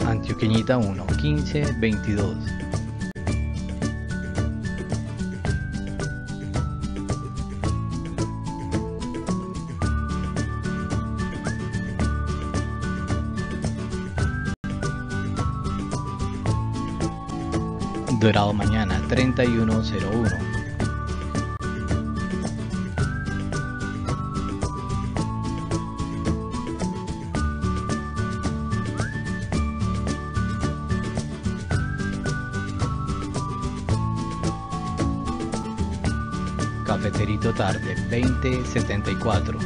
Antioqueñita 1, 15, 22. Dorado Mañana 3101. Cafeterito Tarde 2074.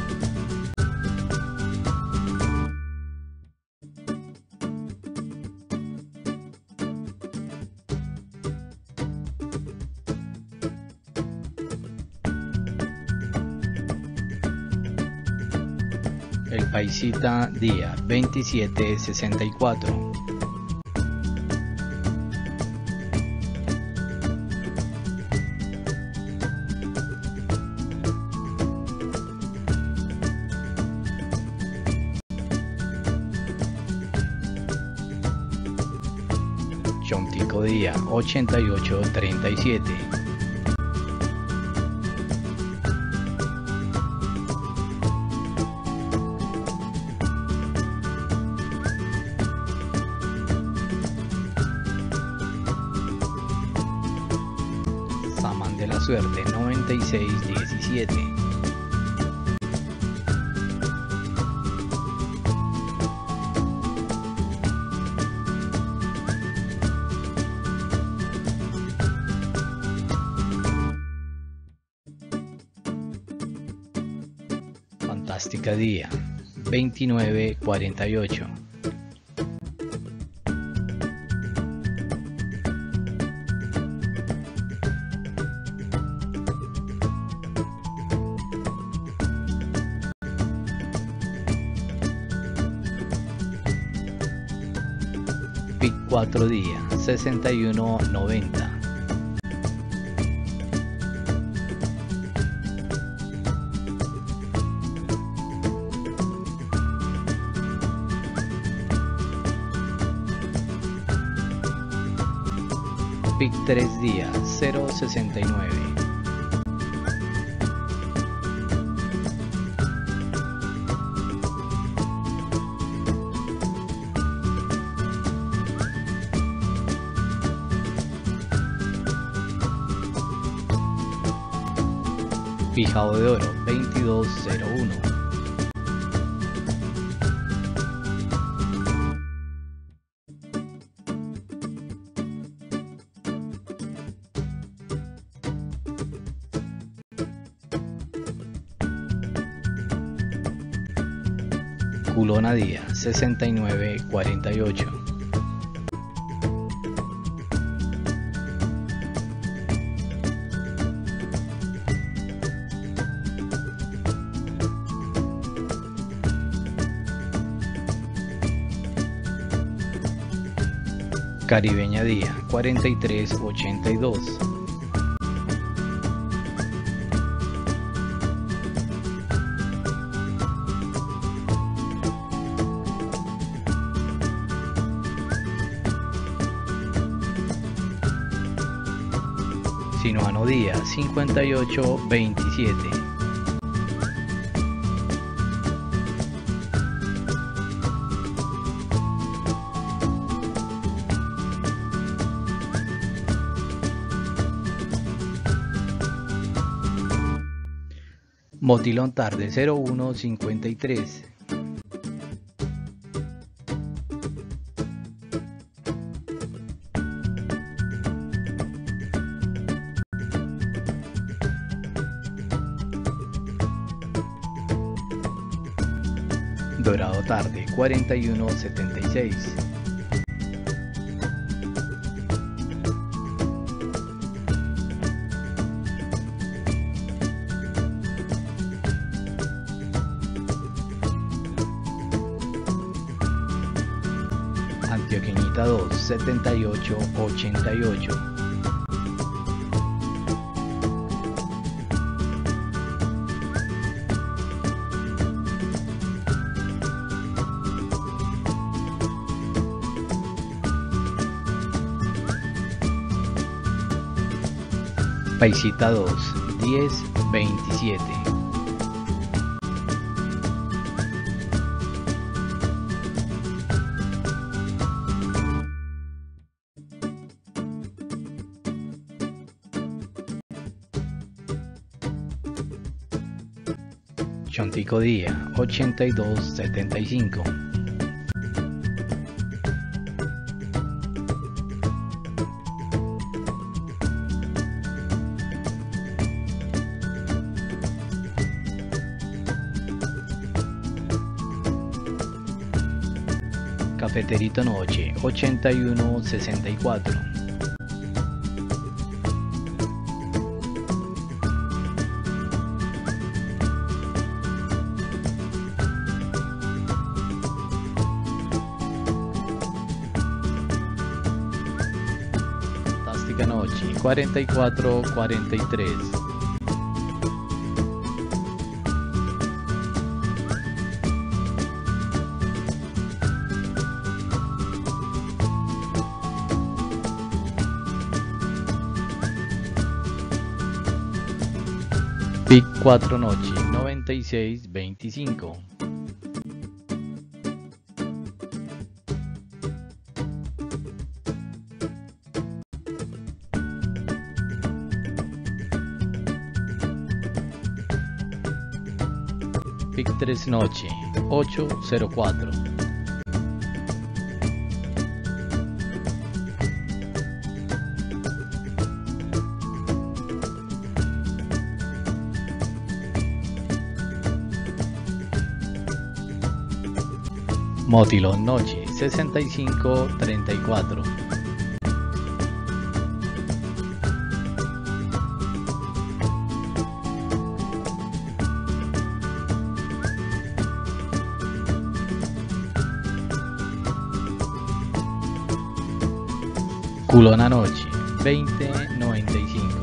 El Paisita Día 2764. Chontico Día 8837. Samán de la Suerte 9617. Fantástica Día 2948. Pic 4 Día 6190. Pic 3 Día 069. Pijao de Oro 2201. Culona Día 6948. Caribeña Día 4382. Sinuano Día 5827. Motilón Tarde 0153. Dorado Tarde 4176. Antioqueñita 2 7888. Paisita 2, 10, 27. Chontico Día, 82, 75. Cafeterito Noche, 81, 64. Fantástica Noche, 44, 43. Pic 4 Noche, 96, 25. Pic 3 Noche, 804. Motilón Noche, 65, 34. Culona Noche, 20, 95.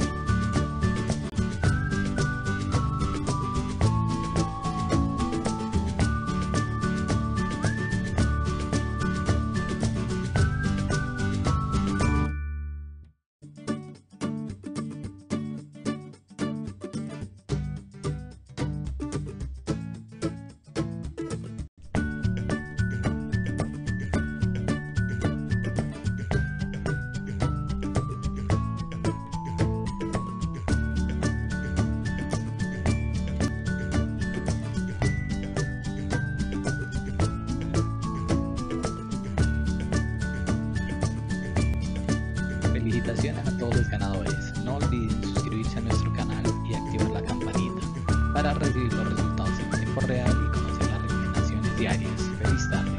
Felicitaciones a todos los ganadores. No olviden suscribirse a nuestro canal y activar la campanita para recibir los resultados en tiempo real y conocer las recomendaciones diarias. Feliz tarde.